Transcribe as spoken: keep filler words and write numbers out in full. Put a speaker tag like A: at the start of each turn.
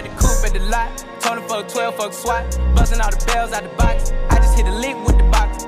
A: out the coupe at the lot. Told him fuck twelve, fuck SWAT. Busting all the bells out the box. I just hit a lick with the box.